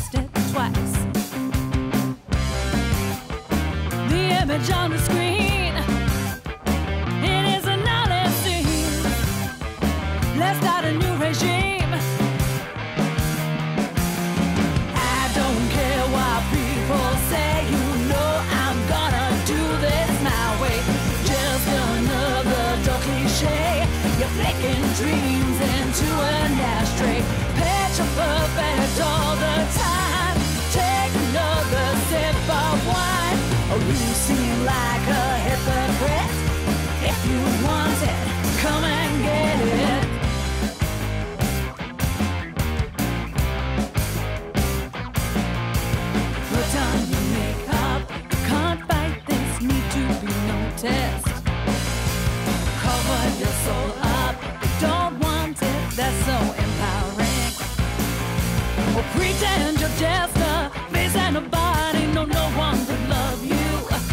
pressed it twice. The image on the screen, it isn't all it seems. Let's start a new regime. I don't care what people say, you know I'm gonna do this my way. Just another dull cliche. You're flicking dreams into an ashtray. Picture perfect all the time. Take another sip of wine. Oh, you seem like a hypocrite. If you want it, come and get it. Put on your makeup. Can't fight this need to be noticed. Cover your soul up. Don't want it, that's so empowering. Oh, pretend you're just a face and a body. No, no one would love you.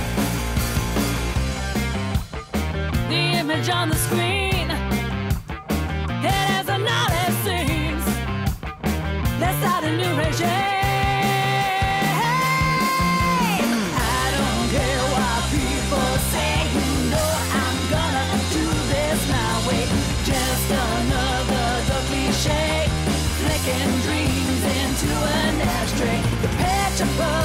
The image on the screen, it isn't all it seems. Let's start a new regime. I don't care what people say, you know I'm gonna do this my way. Just another dull cliche, flicking dreams into an ashtray. The picture